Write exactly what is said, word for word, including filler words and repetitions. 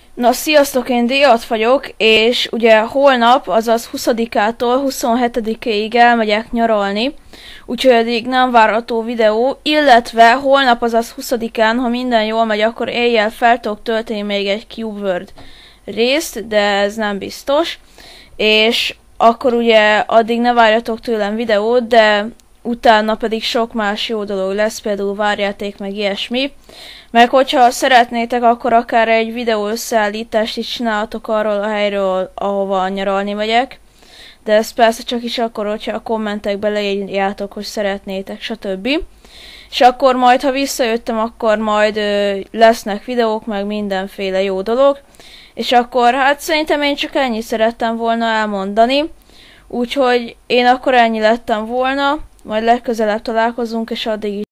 Na, sziasztok, én Díjat vagyok, és ugye holnap, azaz huszadikától huszonhetedikéig elmegyek nyaralni, úgyhogy eddig nem várható videó, illetve holnap, azaz huszadikán, ha minden jól megy, akkor éjjel fel tudok tölteni még egy Cube World részt, de ez nem biztos, és akkor ugye addig ne várjatok tőlem videót, de utána pedig sok más jó dolog lesz, például várjáték meg ilyesmi. Meg hogyha szeretnétek, akkor akár egy videó összeállítást is csinálhatok arról a helyről, ahova nyaralni megyek. De ez persze csak is akkor, hogyha a kommentekbe leírjátok, hogy szeretnétek, stb. És akkor majd, ha visszajöttem, akkor majd ö, lesznek videók, meg mindenféle jó dolog. És akkor hát szerintem én csak ennyit szerettem volna elmondani. Úgyhogy én akkor ennyi lettem volna, majd legközelebb találkozunk, és addig is